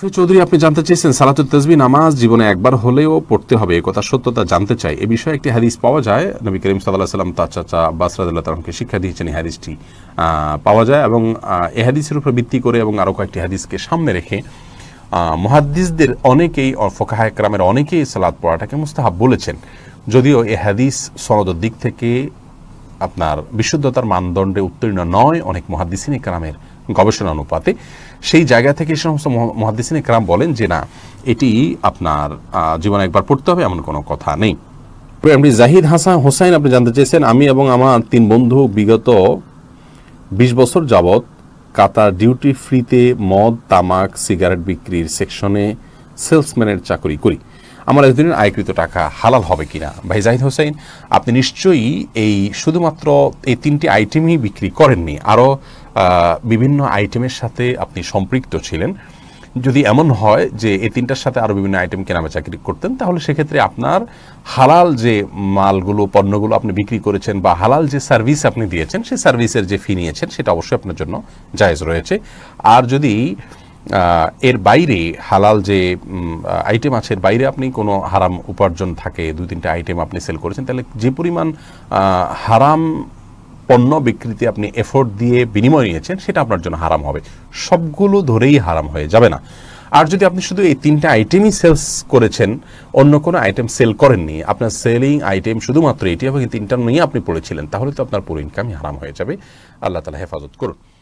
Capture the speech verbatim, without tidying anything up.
লুৎফি চৌধুরী আপনি জানতে চেয়েছেন সালাতুত তাসবিহ নামাজ জীবনে একবার হলেও পড়তে হবে এই কথা সত্যতা জানতে চাই। এ বিষয়ে একটি হাদিস পাওয়া যায়, নবী করিম সাল্লাল্লাহু আলাইহি ওয়াসাল্লাম তার চাচা আব্বাস রাদিয়াল্লাহু তাআলাকে শিক্ষা দিয়েছেন। এই হাদিসটি পাওয়া যায় এবং এই হাদিসের উপর ভিত্তি করে এবং আরও কয়েকটি হাদিসকে সামনে রেখে মুহাদ্দিসদের অনেকেই ফুকাহা ইকরামের অনেকেই সালাত পড়াটাকে মুস্তাহাব বলেছেন, যদিও এই হাদিস সনদের দিক থেকে আপনার বিশুদ্ধতার মানদণ্ডে উত্তীর্ণ নয় অনেক মুহাদ্দিসিন ইকরামের গবেষণা অনুপাতে। সেই জায়গা থেকে এই সমস্ত মুহাদ্দিসিন ইকরাম বলেন যে না, এটি আপনার জীবনে একবার পড়তে হবে এমন কোনো কথা নেই। আপনি জাহিদ হাসান হোসাইন আপনি জানতে চেয়েছেন, আমি এবং আমার তিন বন্ধু বিগত বিশ বছর যাবৎ কাতার ডিউটি ফ্রিতে মদ, তামাক, সিগারেট বিক্রির সেকশনে সেলসম্যানের চাকরি করি। আমার এতদিনের আয়কৃত টাকা হালাল হবে কিনা? ভাই জাহিদ হোসেন, আপনি নিশ্চয়ই এই শুধুমাত্র এই তিনটি আইটেমই বিক্রি করেননি, আরও বিভিন্ন আইটেমের সাথে আপনি সম্পৃক্ত ছিলেন। যদি এমন হয় যে এই তিনটার সাথে আরও বিভিন্ন আইটেম কেনাবে চাকরি করতেন, তাহলে সেক্ষেত্রে আপনার হালাল যে মালগুলো পণ্যগুলো আপনি বিক্রি করেছেন বা হালাল যে সার্ভিস আপনি দিয়েছেন সেই সার্ভিসের যে ফি নিয়েছেন সেটা অবশ্যই আপনার জন্য জায়েজ রয়েছে। আর যদি এর বাইরে হালাল যে আইটেম আছে এর বাইরে আপনি কোনো হারাম উপার্জন থাকে, দুই তিনটা আইটেম আপনি সেল করেছেন, তাহলে যে পরিমাণ হারাম পণ্য বিক্রিতে আপনি এফোর্ট দিয়ে বিনিময় নিয়েছেন সেটা আপনার জন্য হারাম হবে, সবগুলো ধরেই হারাম হয়ে যাবে না। আর যদি আপনি শুধু এই তিনটা আইটেমই সেলস করেছেন, অন্য কোনো আইটেম সেল করেননি, আপনার সেলিং আইটেম শুধুমাত্র এটি এবং এই তিনটা নিয়ে আপনি পড়েছিলেন, তাহলে তো আপনার পুরো ইনকামই হারাম হয়ে যাবে। আল্লাহ তাআলা হেফাজত করুন।